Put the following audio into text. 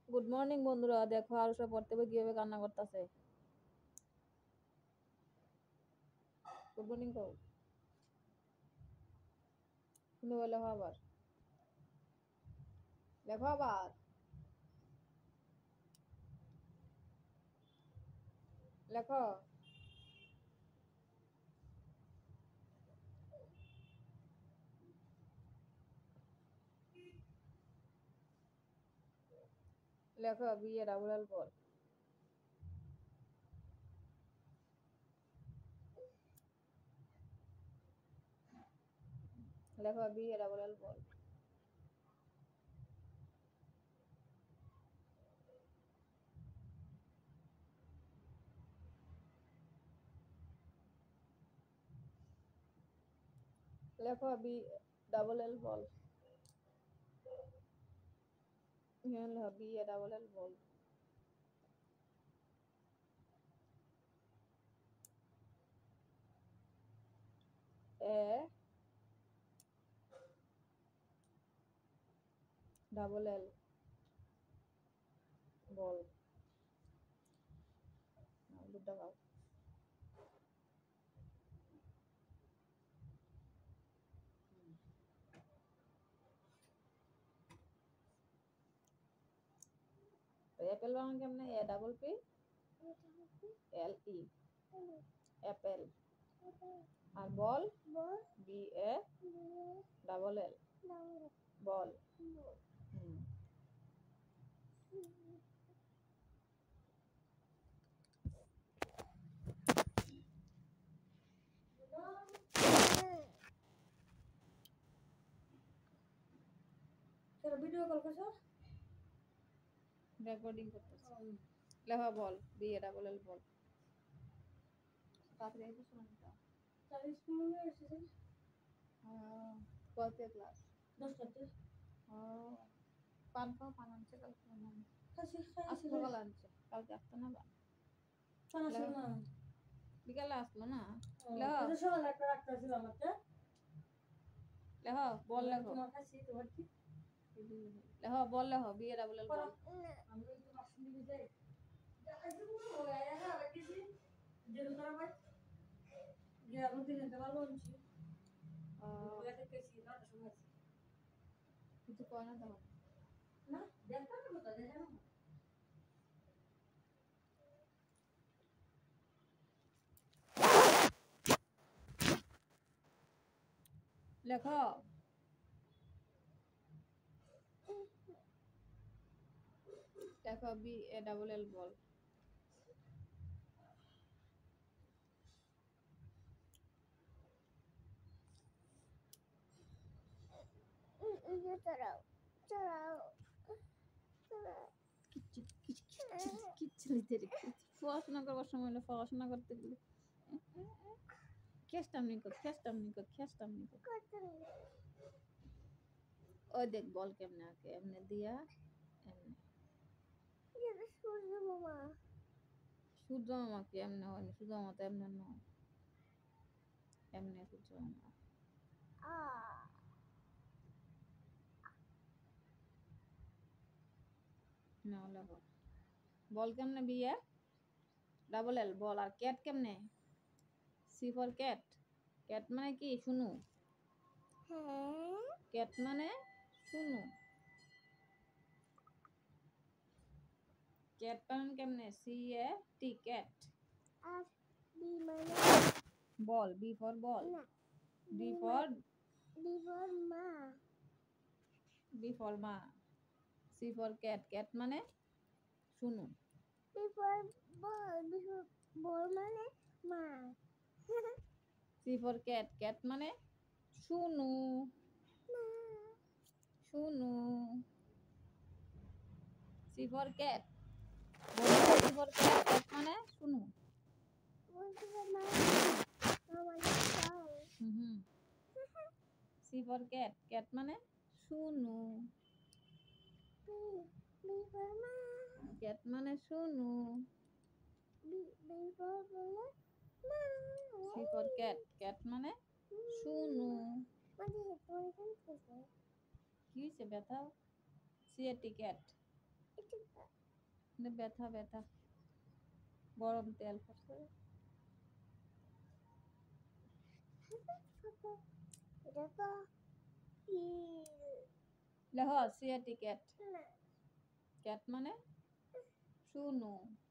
Good morning বন্ধুরা, দেখো আরুষা পড়তে বই কিভাবে কান্না করতেছে। গুড মর্নিং কও, তুমি বলে আবার লেখো, আবার লেখো। লেখো বিয়ে ডাবল এল বল। লেখো বিয়ে ডাবল এল বল। লেখো বি ডাবল এল বল। লেখো বিয়ে ডাবল এল বল। এ ডাবল এল বল। দুটা গাও। অ্যাপেল বানান কেমনে? A double P L E, apple. আর ball B A double L ball. হুম। ভিডিও কল করছো? রেকর্ডিং করতেছি। লেখা বল বিয়ে ডাবল এল বল। তাড়াতাড়ি একটু শুনটা। 40 মিনিট এসেছে। কত ক্লাস? 10টাতে। পান খাও, পান আনছে কালকে মনে হয়। আজকে সকালে আনছে, কালকে আসতো না বা পান আসলো না, বিকালে আসলো না। লেখো সকালে একটা রাখতে ছিল আমাকে। লেখো বল, লেখো তোমার কাছে তোমার কি লেখো বল, লেখো বিয়ে ডাবল এল বল। আমি তো বাসন দিবি যাই আজকে পুরো হয়ে গেছে আর কিছু যেন করা ভাই যে আমি দিনে দেওয়া লঞ্চি ওয়াতে কেসি না সময় কিছু কয় না দাও না দেখতে না কথা দেখে না। লেখো লেখো বি এ ডাবল এল বল। চড়াও চড়াও পড়াশোনা করবার সময় হলো, পড়াশোনা করতে গেলে খেস্টামনি কর, খেস্টামনি কর, খেস্টামনি কর। ওই দেখ বল কেমনে আঁকে, এমনে দিয়া এমনে। সূর্য মামা, সূর্য মামা কি এমনে হয়নি, সূর্য মামা তো এমনে নয়, এমনে সূর্য মামা। না লেখো বল কেমনে বিয়ে ডাবল এল বল। আর ক্যাট কেমনে? C for cat. ক্যাট মানে কি শুনু? হ্যাঁ, ক্যাট মানে শুনু। ক্যাট বানান কেমনে? C A T cat. আর বি মানে বল, বি ফর বল। না, বি ফর মা, বি ফর মা। সি ফর ক্যাট, ক্যাট মানে শুনু। B for ball, B for ball মানে মা। সি ফর ক্যাট, ক্যাট মানে শুনু, শুনু। C for cat, C for cat, cat মানে শুনু। সি ফর ক্যাট, ক্যাট মানে শুনু, ক্যাট মানে শুনু। সি ফর ক্যাট, ক্যাট মানে শুনু। কি হয়েছে ব্যথা? সি এ টি ক্যাট, ব্যথা ব্যথা গরম তেল পড়ছে লেহ সিয়াটি ক্যাট ক্যাট মানে শুনু